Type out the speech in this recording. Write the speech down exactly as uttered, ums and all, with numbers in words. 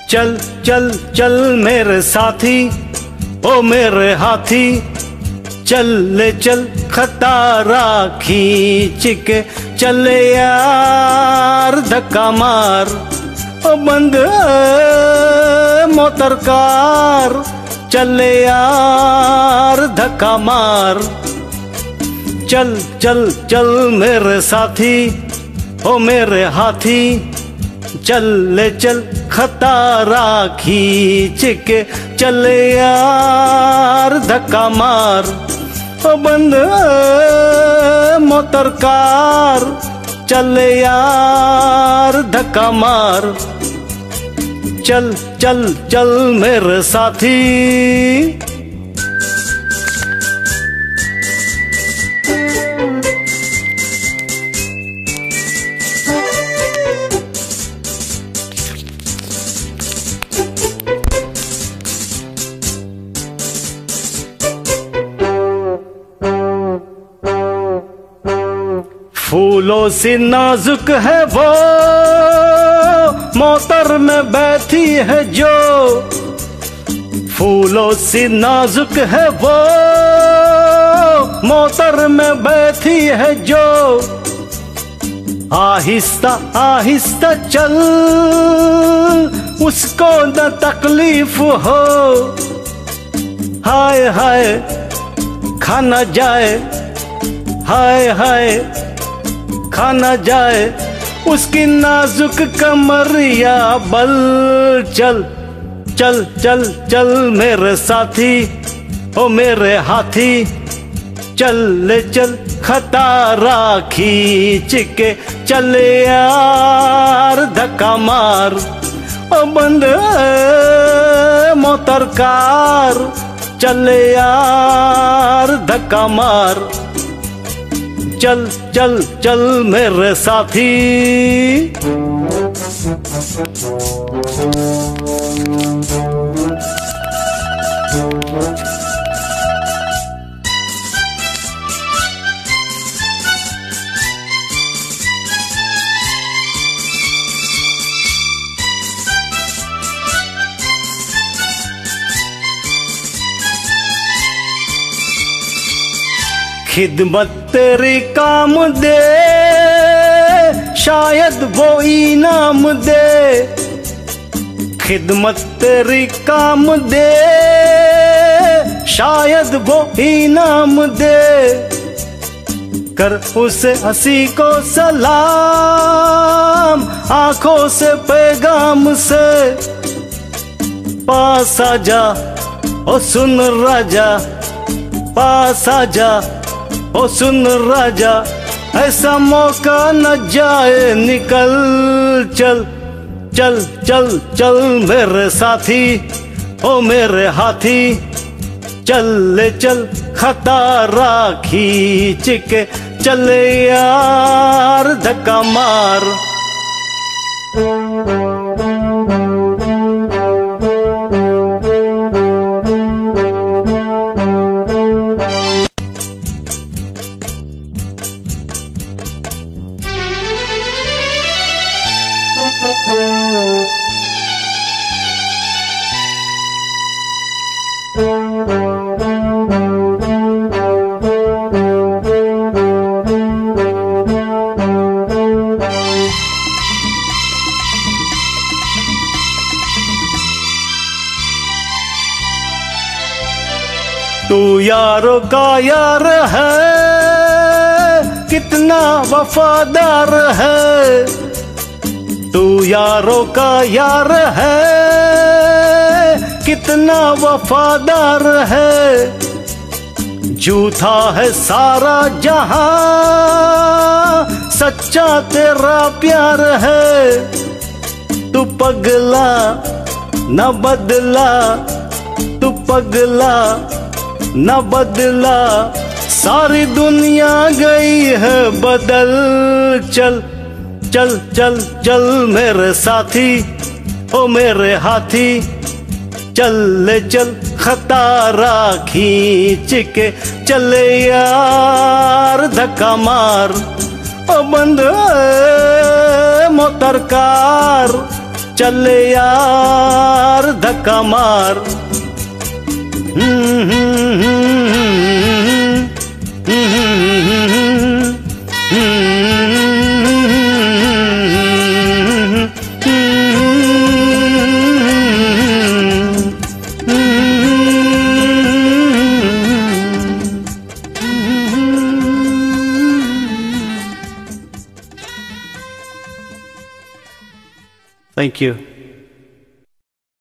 चल चल चल मेरे साथी, ओ मेरे हाथी, चल ले चल खटारा खींच के, चले यार धक्का मार, ओ बंद मोटर कार, चले यार धक्का मार। चल चल चल मेरे साथी, ओ मेरे हाथी, चल ले चल खटारा खींच के, चले यार धक्का मार, ओ बंद मोटर कार, चले यार धक्का मार। चल चल चल मेरे साथी। फूलों से नाजुक है वो मोटर में बैठी है जो, फूलों से नाजुक है वो मोटर में बैठी है जो, आहिस्ता आहिस्ता चल उसको न तकलीफ हो, हाय हाय खा न जाए, हाय हाय खा न जाए उसकी नाजुक कमरिया बल। चल चल चल चल मेरे साथी, ओ मेरे हाथी, चल ले चल खटारा खींच के, चले यार धक्का मार, ओ बंद मोटर कार, चले यार धक्का मार। चल चल चल मेरे साथी। खिदमत तेरी काम दे, शायद वो इनाम दे, खिदमत तेरी काम दे, शायद वो इनाम दे, कर उसे हंसी को सलाम, आंखों से पैगाम से, पास आजा ओ सुन राजा, पास आजा ओ सुन राजा, ऐसा मौका न जाए निकल। चल चल चल चल मेरे साथी, ओ मेरे हाथी, चल ले चल खटारा खींच के, चले यार धक्का मार। तू यारों का यार है, कितना वफादार है, तू यारों का यार है, कितना वफादार है, झूठा है सारा जहां, सच्चा तेरा प्यार है, तू पगला न बदला, तू पगला न बदला, सारी दुनिया गई है बदल। चल चल चल चल मेरे साथी, ओ मेरे हाथी, चल ले चल खटारा खींच के, चले यार धक्का मार, ओ बंद मोटर कार, चल यार धक्का मार। Thank you.